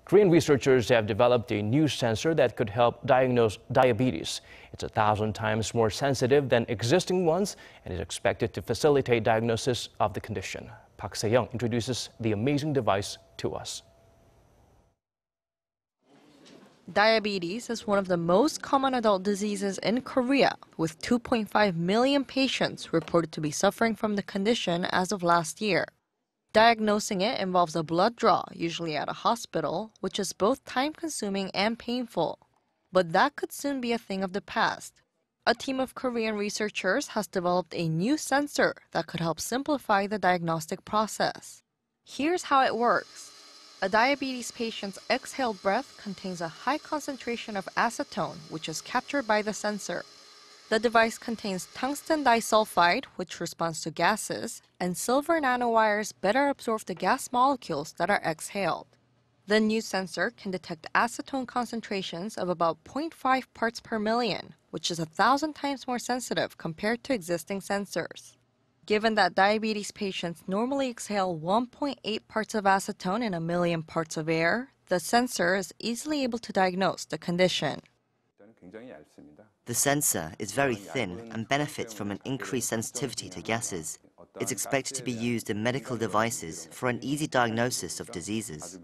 Korean researchers have developed a new sensor that could help diagnose diabetes. It's 1,000 times more sensitive than existing ones and is expected to facilitate diagnosis of the condition. Park Se-young introduces the amazing device to us. Diabetes is one of the most common adult diseases in Korea, with 2.5 million patients reported to be suffering from the condition as of last year. Diagnosing it involves a blood draw, usually at a hospital, which is both time-consuming and painful. But that could soon be a thing of the past. A team of Korean researchers has developed a new sensor that could help simplify the diagnostic process. Here's how it works. A diabetes patient's exhaled breath contains a high concentration of acetone, which is captured by the sensor. The device contains tungsten disulfide, which responds to gases, and silver nanowires better absorb the gas molecules that are exhaled. The new sensor can detect acetone concentrations of about 0.5 parts per million, which is 1,000 times more sensitive compared to existing sensors. Given that diabetes patients normally exhale 1.8 parts of acetone in a million parts of air, the sensor is easily able to diagnose the condition. The sensor is very thin and benefits from an increased sensitivity to gases. It's expected to be used in medical devices for an easy diagnosis of diseases.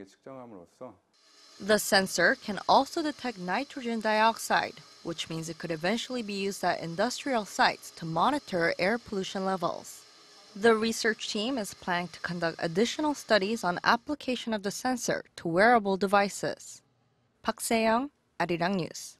The sensor can also detect nitrogen dioxide, which means it could eventually be used at industrial sites to monitor air pollution levels. The research team is planning to conduct additional studies on application of the sensor to wearable devices. Park Se-young, Arirang News.